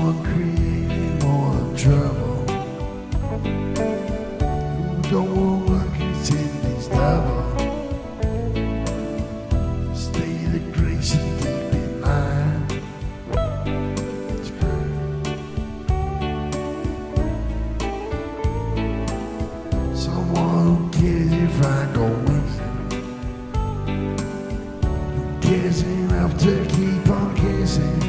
Someone creating more trouble. Who don't want work is in these double. State of grace and deep in line. Someone who cares if I go missing. Who cares enough to keep on kissing.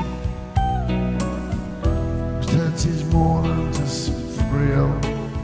Touch is more than just a thrill.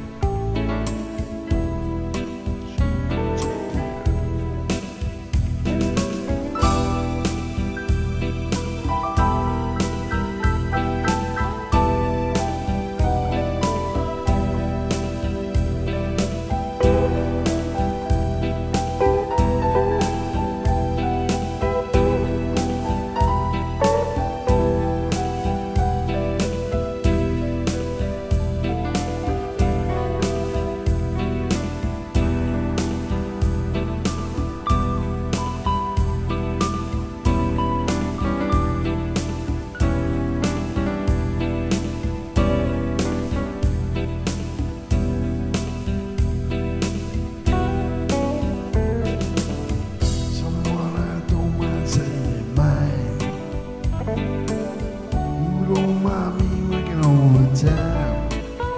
Don't mind me working overtime.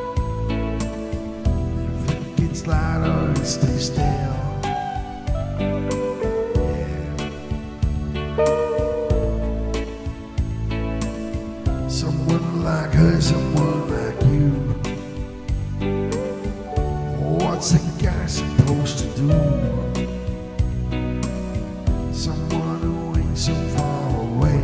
If it gets lighter, it stays still. Yeah. Someone like her, someone like you. What's a guy supposed to do? Someone who ain't so far away.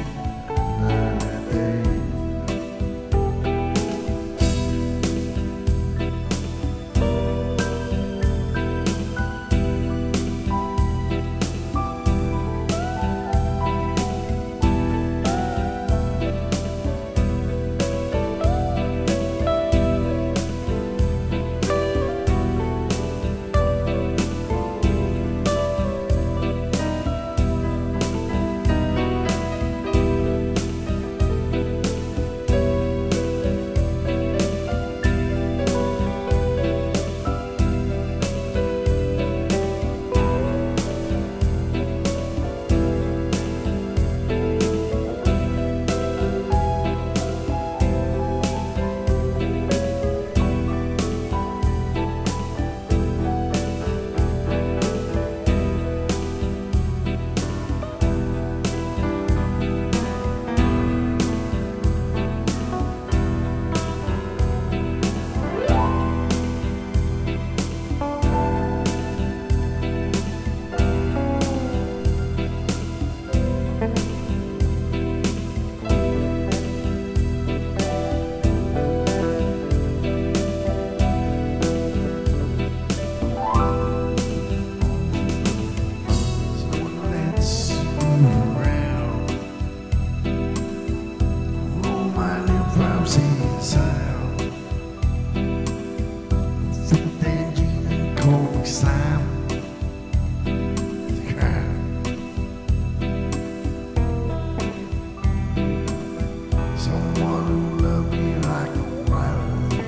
Someone who loved me like a brother.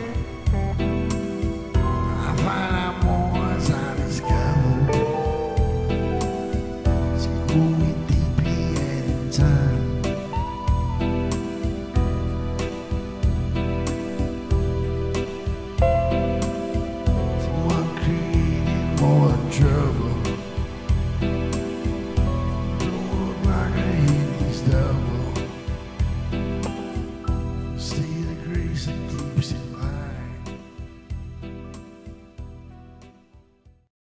I find out more as I discover. She moved me deeply and in time.